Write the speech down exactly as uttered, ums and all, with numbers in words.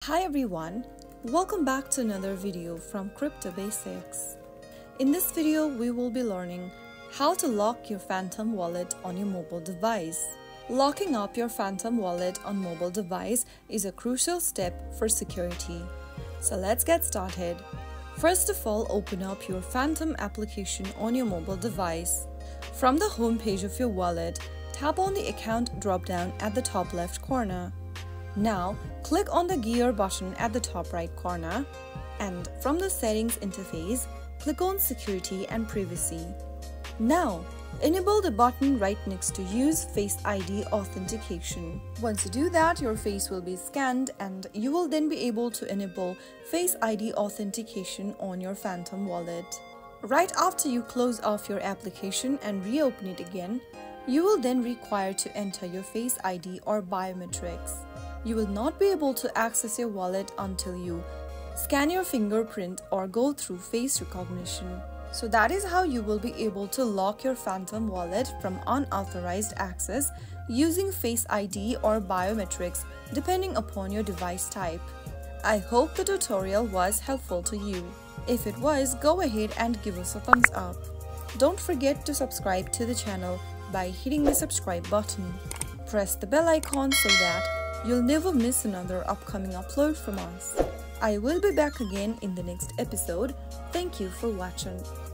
Hi everyone, welcome back to another video from Crypto Basics. In this video, we will be learning how to lock your Phantom wallet on your mobile device. Locking up your Phantom wallet on mobile device is a crucial step for security. So let's get started. First of all, open up your Phantom application on your mobile device. From the home page of your wallet, tap on the account drop-down at the top left corner. Now, click on the gear button at the top right corner, and from the settings interface, click on security and privacy. Now, enable the button right next to use Face I D authentication. Once you do that, your face will be scanned and you will then be able to enable Face I D authentication on your Phantom wallet. Right after you close off your application and reopen it again, you will then require to enter your Face I D or biometrics. You will not be able to access your wallet until you scan your fingerprint or go through face recognition. So that is how you will be able to lock your Phantom wallet from unauthorized access using Face I D or biometrics depending upon your device type. I hope the tutorial was helpful to you. If it was, go ahead and give us a thumbs up. Don't forget to subscribe to the channel by hitting the subscribe button. Press the bell icon so that you'll never miss another upcoming upload from us. I will be back again in the next episode. Thank you for watching.